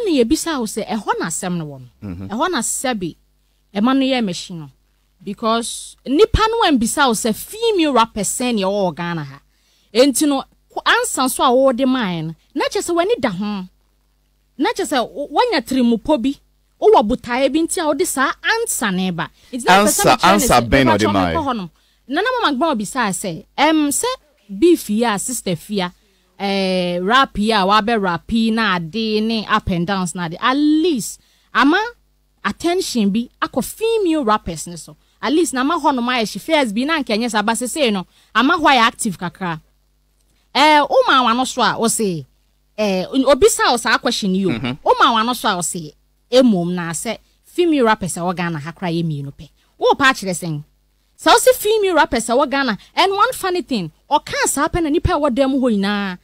any ebisa wo say ehɔ na asɛm no wɔ no ehɔ na sɛbi ɛma no yɛ machine no because nipa no embisa wo say female rapper send ye wo Ghana ha enti no ansa so a wo de man na kyɛ sɛ wani da ho na kyɛ sɛ wanya trimupo bi o wo botae bi nti a wo de saa ansa ne ba ansa ben o de man na mama gba obisa sɛ sɛ beef ya sister fia rap ya wa be rapi na ade ne up and downs na ade at least ama attention bi akɔ female rappers ne so at least na ma ho no ma she fears bi na nkenye sa ba sese no ama ho ya active kakra o ma wa no so a o say obisa o sa question you o ma wa no so a o say emom na say female rappers a wo Ghana hakra ye mi no pe wo pa kire sen so see female rappers a wo Ghana and one funny thing o kan sa pe na nipa wo dem ho ina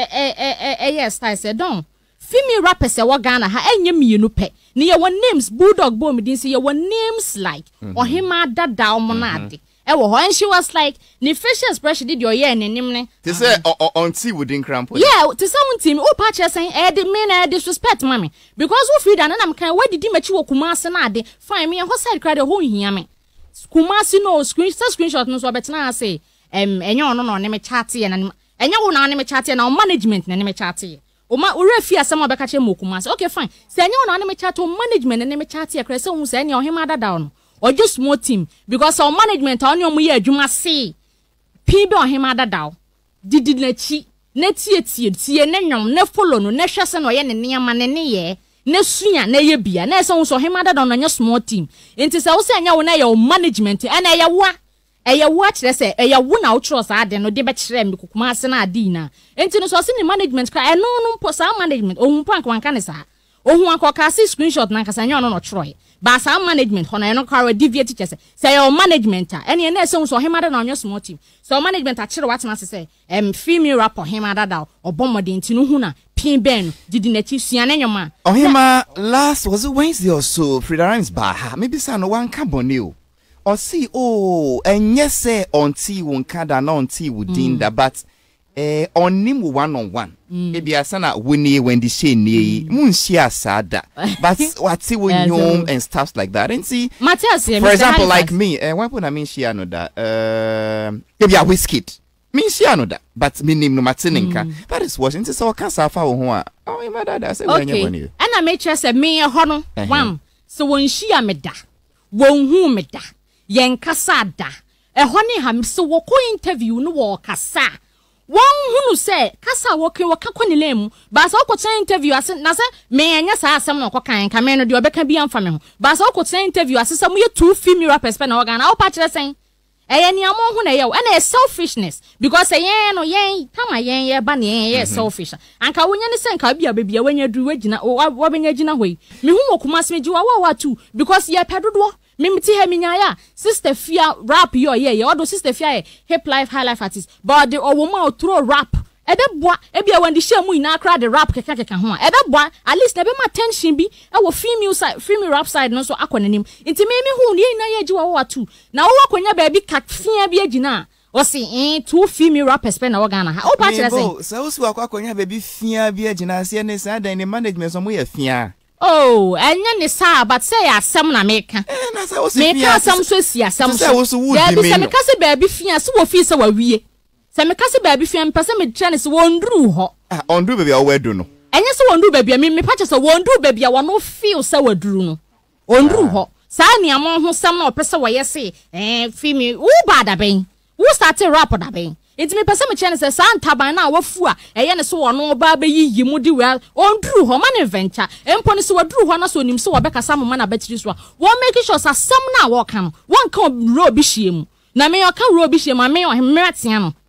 yes I said don't female rappers a wo Ghana ha enye mi no pe ne ye won names bulldog bo me din say ye won names like Ohemaa Dadao mo na ade and she was like the facial expression did your year ne nim ne they say on tea within cramp yeah to some team o pa che saying the men disrespect mommy because we Freda na am kan where did machi wo Kumasi na ade fine me ho side cry the ho hia me Kumasi no screenshot no so betena say enye ono no ne me chat ye na enye wo na ne me chat ye na management na ne me chat ye o ma ore fi asem obeka che mo Kumasi okay fine say enye wo na ne me chat o management na ne me chat ye kra say hu say enye Ohemaa Dadao no or just small team because our management on your year you must say people Ohemaa Dadao did na chi na tie na nwom na follow no na hwese no ye ne niam ne ye na sunya na ye bia na so Ohemaa Dadao no nya small team enti se wo se anya wo na ye management and eye wa kire se eye wo na wo tro sa ade no de be kire me Kumasi na ade na enti no so se ni management ka eno no mpo sa management ohun pank wanka ne sa ohun akoka si screenshot na kasa nya no no troy ba sa management hono eno kwara deviate teacher say your management ene na so Ohemaa Dadao na onyo small team so management a kire watena say female rapper Ohemaa Dadao obomode nti no hu na pin ben didi na chi sua na nyoma Ohemaa last was it Wednesday or so FredaRhymz ba maybe say no one carboneo or see enye say on tea won kada na on tea within that but on nim one on one maybe asana wini when the shame ni munshia sada but what's it when you and stuff like that and see Matthias, for example like me when put I mean she know that maybe a whiskey me she know that but me name no matininka but it's watching so can safa ho a oh my dad I say when you and I make sure say me ho no one so when she me da won hu me da yen kasa da ho ne ham so wo ko interview no wo kasa one who say kasa woke waka kwani lemu ba sa okota interview ase na se me anya sa asem no kokan ka me no de obeka bi amfa me ho ba sa okota interview ase sam ye two female rappers pe na Ghana wo pa kire sen ni amo hu na ye wo na selfishness because yen no yen kama yen ye ba na yen ye selfish anka wonya ne sen ka bia bia wanya duru wagina wo benya gina hoi me hu wo Kumasi me jiwa wa tu because ye pedodo mimiti he minyaya sister fia rap yo ye odo sister fia hip life high life artist but the owoma throw rap ebeboa ebia when the shame ina kra the rap keka ho ebeboa at least na be ma tension bi e wo female rap side no so akonanim nti me hu ne ina ye jiwa wa tu na wo akonya ba bi kafia bi agina o se two female rappers pe na Ghana ha o pa kire say so so akonya ba bi fia bi agina se ne sa dan ne management so mo ye fia oh, anya ni sa but say asem na meka. Na say wo se fia. Meka asem so si asem so. Ya bi se meka se ba bi fia se wo fi se wa wie. Se meka se ba bi fia mpase me twa se wo ndru ho. Ah, ondru ba bia wo adu no. Enya se wo ndru ba bia me pa che se wo ndru ba bia wo no feel se waduru no. Ondru ho. Sa ni amon ho sam na opese wo ye se fi mi wo ba da ben. Wo start rap da ben. Enti me pese me chene se santaban na wafu a eye ne so wono ba ba yiyi mu di well ondru ho man venture empo ne so wadru ho na so nim so wobekasa mo na battery so wo make sure sa sam na wo ka no won ka ro bi hie mu na me yo ka ro bi hie mu me yo hemratia no